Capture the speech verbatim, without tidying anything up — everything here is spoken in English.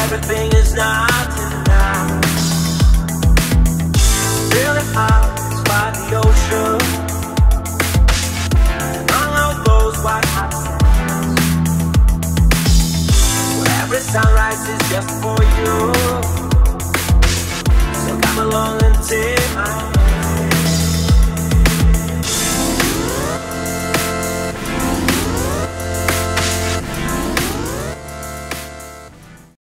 everything is not enough. Really hot by the ocean, along those white hot sands, where every sunrise is just for you.